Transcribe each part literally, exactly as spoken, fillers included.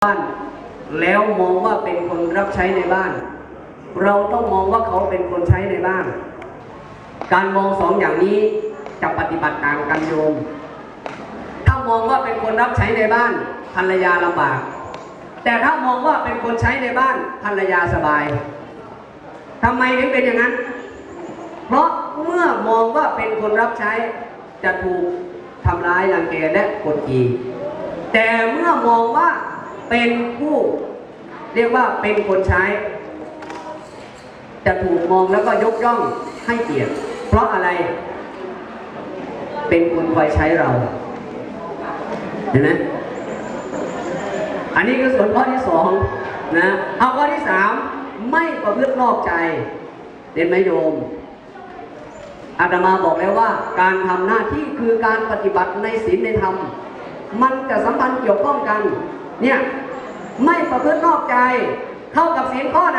บ้านแล้วมองว่าเป็นคนรับใช้ในบ้านเราต้องมองว่าเขาเป็นคนใช้ในบ้านการมองสองอย่างนี้จะปฏิบัติต่างกันโยมถ้ามองว่าเป็นคนรับใช้ในบ้านภรรยาลำบากแต่ถ้ามองว่าเป็นคนใช้ในบ้านภรรยาสบายทำไมถึงเป็นอย่างนั้นเพราะเมื่อมองว่าเป็นคนรับใช้จะถูกทำร้ายรังแกและกดขี่แต่เมื่อมองว่าเป็นผู้เรียกว่าเป็นคนใช้จะถูกมองแล้วก็ยกย่องให้เกียรติเพราะอะไรเป็นคนคอยใช้เราเห็นไหมอันนี้คือส่วนข้อที่สองนะเอาข้อที่สามไม่ประพฤตินอกใจเห็นไหมโยมอาตมาบอกแล้วว่าการทำหน้าที่คือการปฏิบัติในศีลในธรรมมันจะสัมพันธ์เกี่ยวข้องกันเนี่ยไม่ประพฤตินอกใจเข้ากับศีลข้อไหน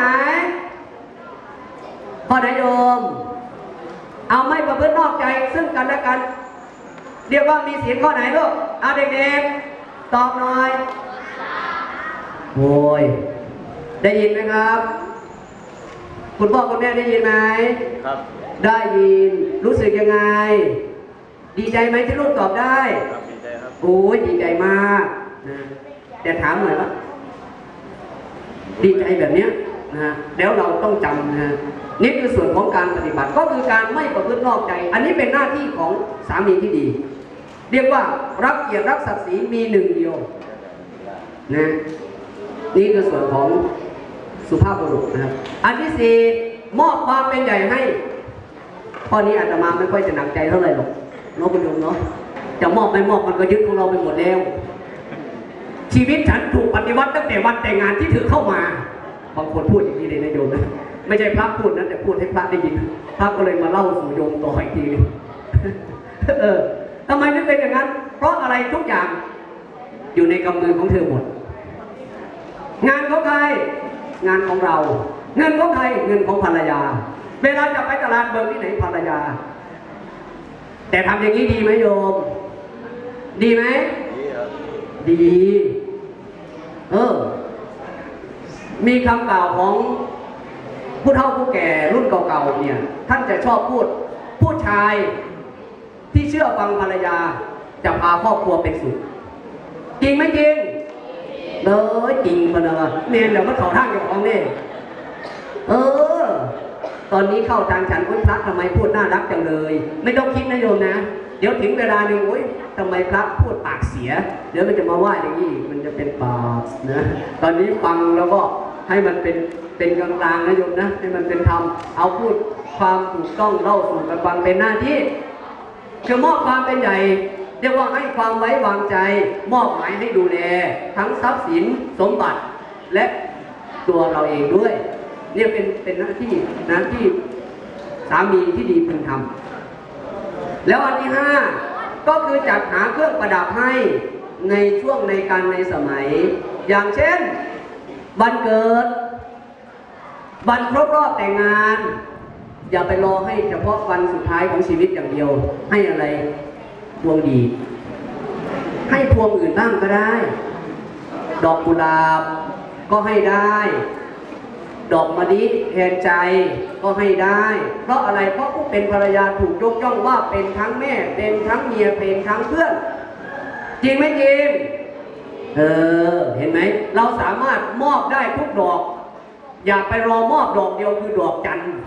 ข้อไหนโยมเอาไม่ประพฤตินอกใจซึ่งกันและกันเรียกว่ามีศีลข้อไหนลูกเอาเด็กๆตอบหน่อยโอ้ยได้ยินไหมครับคุณพ่อคุณแม่ได้ยินไหมครับได้ยินรู้สึกยังไงดีใจไหมที่ลูกตอบได้ครับดีใจครับโอ้ยดีใจมากนะแต่ถามหน่อยว่าดีใจแบบนี้นะแล้วเราต้องจำนะนี่คือส่วนของการปฏิบัติก็คือการไม่ประพฤตินอกใจอันนี้เป็นหน้าที่ของสามีที่ดีเรียกว่ารักเกียรติรักศักดิ์ศรีมีหนึ่งเดียวนะนี่คือส่วนของสุภาพบุรุษนะครับอันที่สี่มอบความเป็นใหญ่ให้ข้อนี้อาตมาไม่ค่อยจะหนักใจเท่าไหร่หรอกน้องคุณโยมเนาะจะมอบไม่มอบมันก็ยึดของเราไปหมดแล้วชีวิตฉันถูกปฏิวัติตั้งแต่วันแต่งงานที่เธอเข้ามาบางคนพูดอย่างนี้เลยนะโยมนะไม่ใช่พระพูดนะแต่พูดให้พระได้ยินพระก็เลยมาเล่าสู่โยมต่ออีกทีนึงเออทำไมถึงเป็นอย่างนั้นเพราะอะไรทุกอย่างอยู่ในกำมือของเธอหมดงานของใครงานของเราเงินของใครเงินของภรรยาเวลาจะไปตลาดเบิกที่ไหนภรรยาแต่ทำอย่างนี้ดีไหมโยมดีไหมดีเออมีคำกล่าวของผู้เฒ่าผู้แก่รุ่นเก่าๆเนี่ยท่านจะชอบพูดผู้ชายที่เชื่อฟังภรรยาจะพาครอบครัวเป็นสุขจริงไหมจริงเลยจริงมันเลยเรียนเดี๋ยวมันเขาทางอย่างของนี่เออตอนนี้เข้าทางฉันพระทำไมพูดน่ารักจังเลยไม่ต้องคิดนะโยมนะเดี๋ยวถึงเวลาหนึ่งโอ๊ยทำไมพระพูดปากเสียเดี๋ยวมันจะมาว่าอย่างนี้มันจะเป็นบาปนะตอนนี้ฟังแล้วก็ให้มันเป็นเป็นกลางๆนะโยมนะให้มันเป็นธรรมเอาพูดความถูกต้องเล่าสู่กันฟังเป็นหน้าที่คือมอบความเป็นใหญ่เรียกว่าให้ความไว้วางใจมอบหมายให้ดูแลทั้งทรัพย์สินสมบัติและตัวเราเองด้วยเนี่ยเป็นเป็นหน้าที่หน้าที่สามีที่ดีพึงทำแล้วอันที่ห้าก็คือจัดหาเครื่องประดับให้ในช่วงในการในสมัยอย่างเช่นวันเกิดวันครบรอบแต่งงานอย่าไปรอให้เฉพาะวันสุดท้ายของชีวิตอย่างเดียวให้อะไรพวงดีให้พวงอื่นบ้างก็ได้ดอกกุหลาบก็ให้ได้ดอกมะลิแทนใจก็ให้ได้เพราะอะไรเพราะผู้เป็นภรรยาถูกยกย่องว่าเป็นทั้งแม่เป็นทั้งเมียเป็นทั้งเพื่อนจริงไหมจริงเออเห็นไหมเราสามารถมอบได้ทุกดอกอย่าไปรอมอบดอกเดียวคือดอกจันทร์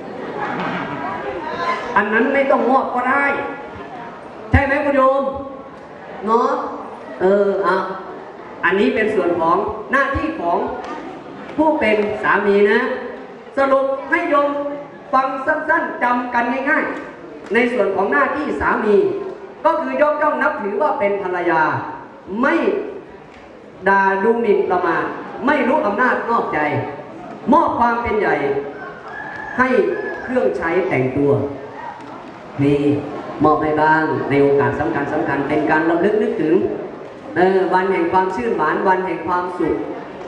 อันนั้นไม่ต้องมอบก็ได้ใช่ไหมคุณโยมเนาะเอออ่ะอันนี้เป็นส่วนของหน้าที่ของผู้เป็นสามีนะสรุปให้โยมฟังสั้นๆจำกันง่ายๆในส่วนของหน้าที่สามีก็คือยกย่องนับถือว่าเป็นภรรยาไม่ด่าดูหมิ่นประมาทไม่รู้อำนาจนอกใจมอบความเป็นใหญ่ให้เครื่องใช้แต่งตัวมีมอบให้บ้างในโอกาสสำคัญสำคัญเป็นการระลึกนึกถึงเออวันแห่งความชื่นหวานวันแห่งความสุข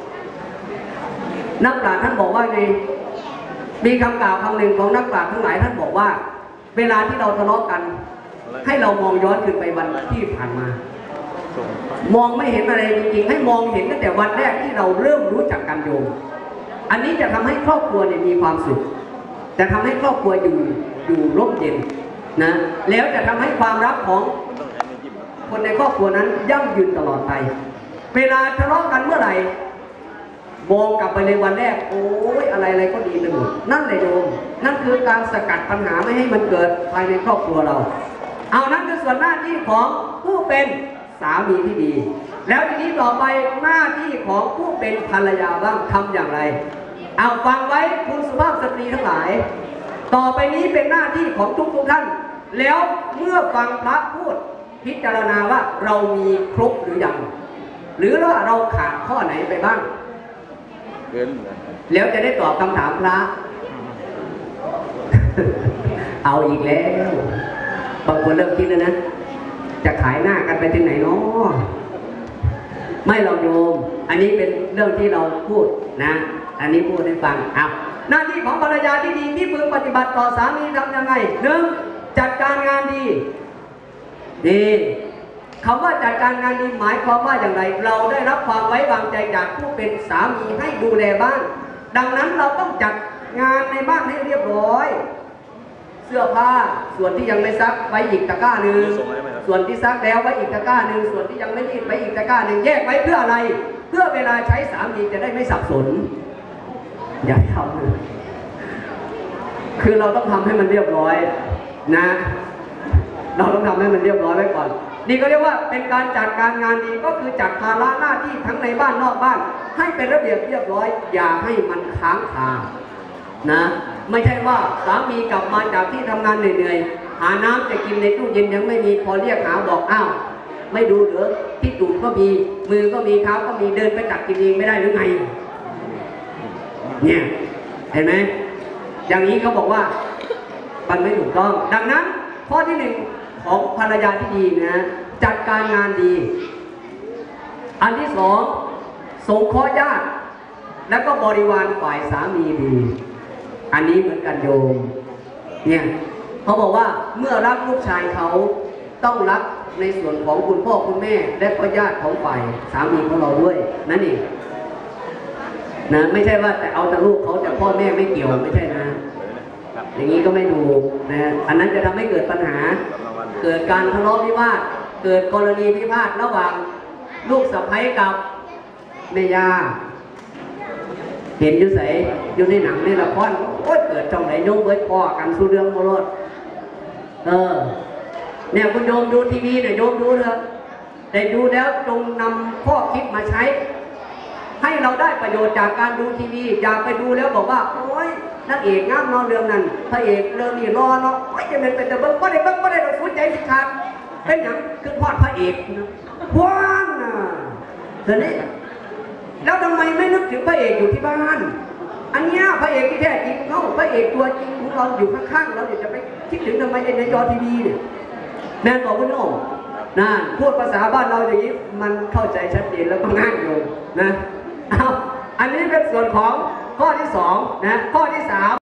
นักปราชญ์ท่านบอกว่าไงมีคำกล่าวคำหนึ่งของนักปราชญ์ทั้งหลายท่านบอกว่าเวลาที่เราทะเลาะกันให้เรามองย้อนขึ้นไปวันที่ผ่านมามองไม่เห็นอะไรจริงๆให้มองเห็นตั้งแต่วันแรกที่เราเริ่มรู้จักกันโยมอันนี้จะทำให้ครอบครัวเนี่ยมีความสุขจะทำให้ครอบครัวอยู่อยู่ร่มเย็นนะแล้วจะทำให้ความรักของคนในครอบครัวนั้นยั่งยืนตลอดไปเวลาทะเลาะกันเมื่อไหร่มองกลับไปในวันแรกโอ้ยอะไรอะไรก็ดีไปหมดนั่นเลยโยมนั่นคือการสกัดปัญหาไม่ให้มันเกิดภายในครอบครัวเราเอานั่นคือส่วนหน้าที่ของผู้เป็นสามีที่ดีแล้วทีนี้ต่อไปหน้าที่ของผู้เป็นภรรยาบ้างทำอย่างไรเอาฟังไว้คุณสุภาพสตรีทั้งหลายต่อไปนี้เป็นหน้าที่ของทุกทุกท่านแล้วเมื่อฟังพระพูดพิจารณาว่าเรามีครบหรือยังหรือว่าเราขาดข้อไหนไปบ้างแล้วจะได้ตอบคำถามพระเอาอีกแล้วบางคนเริ่มคิดแล้วนะจะขายหน้ากันไปถึงไหนเนาะไม่เราโยมอันนี้เป็นเรื่องที่เราพูดนะอันนี้พูดให้ฟังอ่ะหน้าที่ของภรรยาที่ดีที่พึงปฏิบัติต่อสามีทำยังไงหนึ่งจัดการงานดีดีคำว่าจัดการงานดีหมายความว่าอย่างไรเราได้รับความไว้วางใจจากผู้เป็นสามีให้ดูแลบ้านดังนั้นเราต้องจัดงานในบ้านให้เรียบร้อยเสื้อผ้าส่วนที่ยังไม่ซักไว้อีกตะกร้าหนึ่งส่วนที่ซักแล้วไว้อีกตะกร้าหนึ่งส่วนที่ยังไม่รีดไว้อีกตะกร้าหนึ่งแยกไว้เพื่ออะไรเพื่อเวลาใช้สามีจะได้ไม่สับสนอย่าทำเลยคือเราต้องทำให้มันเรียบร้อยนะเราต้องทำให้มันเรียบร้อยไว้ก่อนนี่ก็เรียกว่าเป็นการจัดการงานดีก็คือจัดภาระหน้าที่ทั้งในบ้านนอกบ้านให้เป็นระเบียบเรียบร้อยอย่าให้มันค้างคานะไม่ใช่ว่าสามีกลับมาจากที่ทำงานเหนื่อยๆหาน้ำจะกินในตู้เย็นยังไม่มีพอเรียกหาบอกอ้าวไม่ดูเหรอที่ตูดก็มีมือก็มีเท้าก็มีเดินไปตักกินเองไม่ได้หรือไงเนี่ยเห็นไหมอย่างนี้เขาบอกว่ามันไม่ถูกต้องดังนั้นข้อที่หนึ่งของภรรยาที่ดีนะจัดการงานดีอันที่สองสงเคราะห์ญาติแล้วก็บริวารฝ่ายสามีดีอันนี้เหมือนกันโยมเนี่ยเขาบอกว่าเมื่อรักลูกชายเขาต้องรักในส่วนของคุณพ่อคุณแม่และก็ญาติของฝ่ายสามีของเราด้วยนั่นเองนะไม่ใช่ว่าแต่เอาแต่ลูกเขาแต่พ่อแม่ไม่เกี่ยวไม่ใช่นะอย่างนี้ก็ไม่ถูกนะอันนั้นจะทำให้เกิดปัญหาเกิดการทะเลาะวิวาทเกิดกรณีพิพาทระหว่างลูกสะใภ้กับแม่ย่าเห็นอยู่ใส่อยู่ในหนังในละครโอ๊ยเกิดช่องไหนโยมเบิดพ่อกันสู้เรื่องโมรดเออเนี่ยคุณโยมดูทีวีเนี่ยโยมดูเถอะได้ดูแล้วจงนำข้อคิดมาใช้ให้เราได้ประโยชน์จากการดูทีวีอย่าไปดูแล้วบอกว่าโอ๊ยนักเอกงามนอนเรื่องนั้นพระเอกเรื่องนี้รอเนาะไม่จะเป็นเป็นแต่เบิ้งก็ได้เบิ้งก็ได้เราฟุ้งใจสิครับเป็นอย่างคือพอดพระเอกนะว้านน่ะเดี๋ยวนี้แล้วทำไมไม่นึกถึงพระเอกอยู่ที่บ้านอันนี้พระเอกที่แท้จริงเขาพระเอกตัวจริงของเราอยู่ข้างๆเราเดี๋ยวจะไปคิดถึงทำไมในจอทีวีเนี่ยแม่บอกคุณโอ้นั่นพูดภาษาบ้านเราอย่างนี้มันเข้าใจชัดเจนแล้วก็ง่ายอยู่นะเอาอันนี้เป็นส่วนของข้อที่สองนะข้อที่สาม